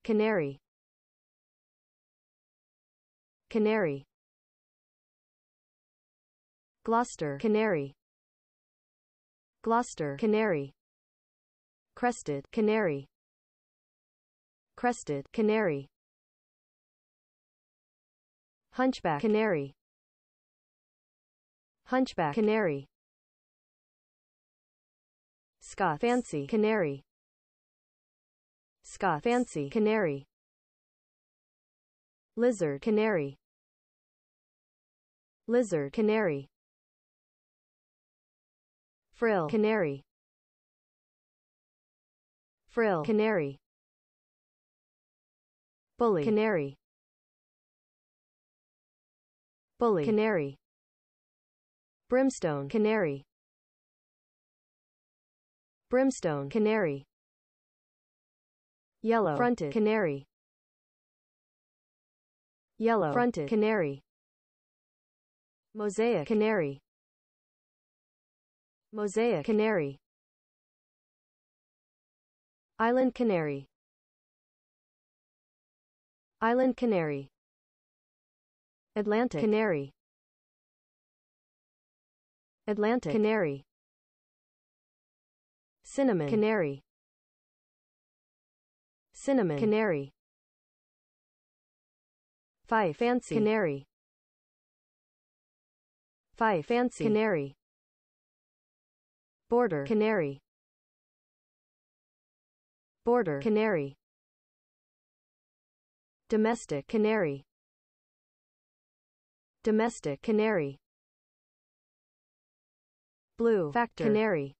Canary, Canary. Gloucester, Canary, Gloucester, Canary. Crested, Canary, Crested, Canary. Hunchback, Canary, Hunchback, Canary. Scots, Fancy, Canary, Scots, Fancy, Canary. Lizard, Canary, Lizard, Canary. Frill, Canary, Frill, Canary. Bully, Canary, Bully, Canary. Brimstone, Canary, Brimstone, Canary. Yellow fronted, Canary, Yellow fronted, Canary. Mosaic, Canary, Mosaic, Canary. Island Canary, Island Canary. Atlantic, Canary, Atlantic, Canary. Cinnamon, Canary, Cinnamon, Canary. Fife, Fancy, Canary, Fife, Fancy, Canary. Border, Canary, Border, Canary. Domestic, Canary, Domestic, Canary. Blue factor, Canary,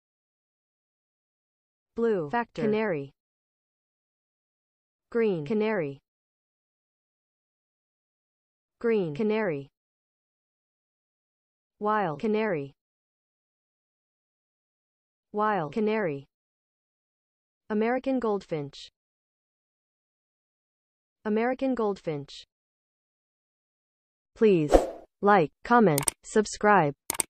Blue factor, Canary. Green, Canary, Green, Canary. Wild, Canary, Wild, Canary. American goldfinch, American goldfinch. Please like, comment, subscribe.